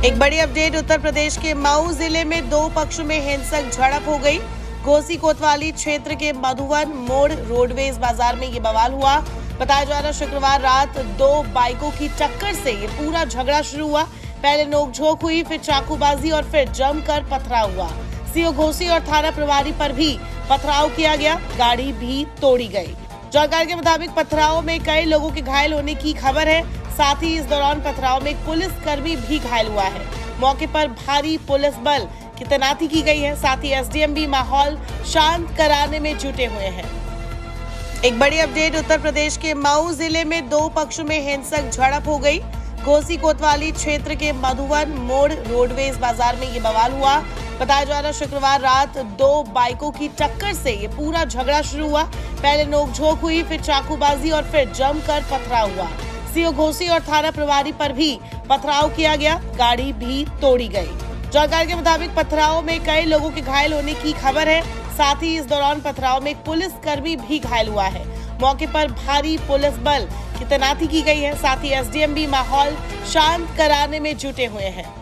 एक बड़ी अपडेट। उत्तर प्रदेश के मऊ जिले में दो पक्षों में हिंसक झड़प हो गई। घोसी कोतवाली क्षेत्र के मधुवन मोड़ रोडवेज बाजार में ये बवाल हुआ। बताया जा रहा शुक्रवार रात दो बाइकों की टक्कर से ये पूरा झगड़ा शुरू हुआ। पहले नोकझोंक हुई, फिर चाकूबाजी और फिर जमकर पथराव हुआ। सीओ घोसी और थाना प्रभारी पर भी पथराव किया गया, गाड़ी भी तोड़ी गई। जानकारी के मुताबिक पथराव में कई लोगों के घायल होने की खबर है। साथ ही इस दौरान पथराव में एक पुलिस कर्मी भी घायल हुआ है। मौके पर भारी पुलिस बल की तैनाती की गई है। साथ ही एसडीएम भी माहौल शांत कराने में जुटे हुए हैं। एक बड़ी अपडेट। उत्तर प्रदेश के मऊ जिले में दो पक्षों में हिंसक झड़प हो गई। घोसी कोतवाली क्षेत्र के मधुवन मोड़ रोडवेज बाजार में ये बवाल हुआ। बताया जा रहा शुक्रवार रात दो बाइकों की टक्कर से ये पूरा झगड़ा शुरू हुआ। पहले नोकझोंक हुई, फिर चाकूबाजी और फिर जमकर पथराव हुआ। सीओ घोसी और थाना प्रभारी पर भी पथराव किया गया, गाड़ी भी तोड़ी गई। जानकारी के मुताबिक पथराव में कई लोगों के घायल होने की खबर है। साथ ही इस दौरान पथराव में एक पुलिस कर्मी भी घायल हुआ है। मौके पर भारी पुलिस बल की तैनाती की गई है। साथ ही एसडीएम भी माहौल शांत कराने में जुटे हुए हैं।